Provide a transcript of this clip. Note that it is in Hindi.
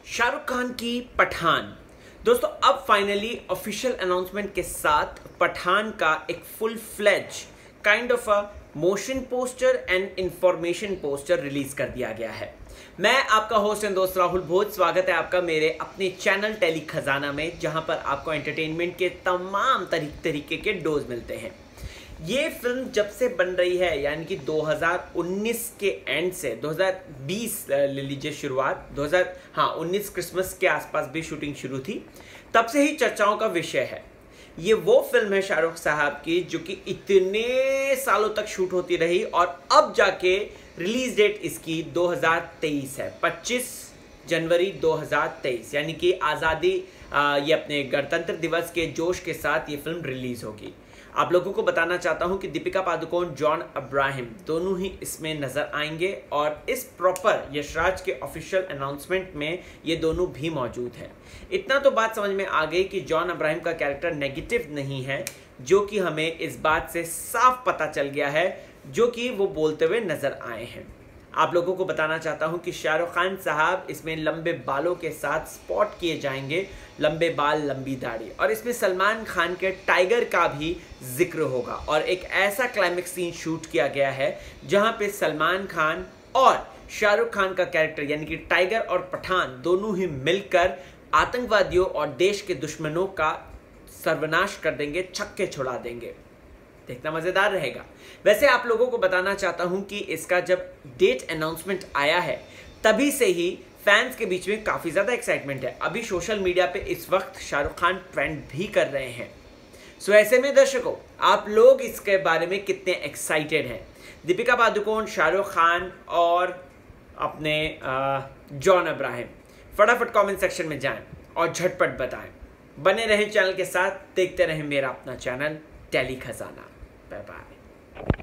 शाहरुख खान की पठान। दोस्तों अब फाइनली ऑफिशियल अनाउंसमेंट के साथ पठान का एक full fledge kind of a motion poster and information poster release कर दिया गया है। मैं आपका होस्ट एंड दोस्त राहुल भोज, स्वागत है आपका मेरे अपने चैनल टेली खजाना में, जहां पर आपको एंटरटेनमेंट के तमाम तरीके के डोज मिलते हैं। ये फिल्म जब से बन रही है, यानी कि 2019 के एंड से 2020 ले लीजिए शुरुआत, 19 क्रिसमस के आसपास भी शूटिंग शुरू थी, तब से ही चर्चाओं का विषय है। ये वो फिल्म है शाहरुख साहब की जो कि इतने सालों तक शूट होती रही और अब जाके रिलीज डेट इसकी 2023 है, 25 जनवरी 2023, यानी कि आज़ादी ये अपने गणतंत्र दिवस के जोश के साथ ये फिल्म रिलीज होगी। आप लोगों को बताना चाहता हूं कि दीपिका पादुकोण, जॉन अब्राहम दोनों ही इसमें नजर आएंगे और इस प्रॉपर यशराज के ऑफिशियल अनाउंसमेंट में ये दोनों भी मौजूद हैं। इतना तो बात समझ में आ गई कि जॉन अब्राहम का कैरेक्टर नेगेटिव नहीं है, जो कि हमें इस बात से साफ पता चल गया है, जो कि वो बोलते हुए नजर आए हैं। आप लोगों को बताना चाहता हूं कि शाहरुख खान साहब इसमें लंबे बालों के साथ स्पॉट किए जाएंगे, लंबे बाल लंबी दाढ़ी, और इसमें सलमान खान के टाइगर का भी जिक्र होगा। और एक ऐसा क्लाइमेक्स सीन शूट किया गया है जहां पे सलमान खान और शाहरुख खान का कैरेक्टर यानी कि टाइगर और पठान दोनों ही मिलकर आतंकवादियों और देश के दुश्मनों का सर्वनाश कर देंगे, छक्के छुड़ा देंगे। देखना मजेदार रहेगा। वैसे आप लोगों को बताना चाहता हूं कि इसका जब डेट अनाउंसमेंट आया है तभी से ही फैंस के बीच में काफी ज्यादा एक्साइटमेंट है। अभी सोशल मीडिया पे इस वक्त शाहरुख खान ट्रेंड भी कर रहे हैं। सो ऐसे में दर्शकों, आप लोग इसके बारे में कितने एक्साइटेड हैं? दीपिका पादुकोण, शाहरुख खान और अपने जॉन अब्राहम, फटाफट कमेंट सेक्शन में जाएं और झटपट बताएं। बने रहें चैनल के साथ, देखते रहें मेरा अपना channel Tele Khazana. Bye bye.